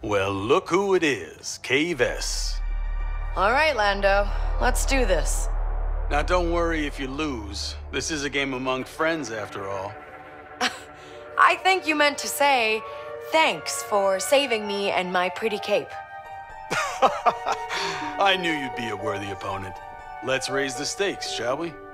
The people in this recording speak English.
Well, look who it is, Cave S. All right, Lando. Let's do this. Now don't worry if you lose. This is a game among friends after all. I think you meant to say, thanks for saving me and my pretty cape. I knew you'd be a worthy opponent. Let's raise the stakes, shall we?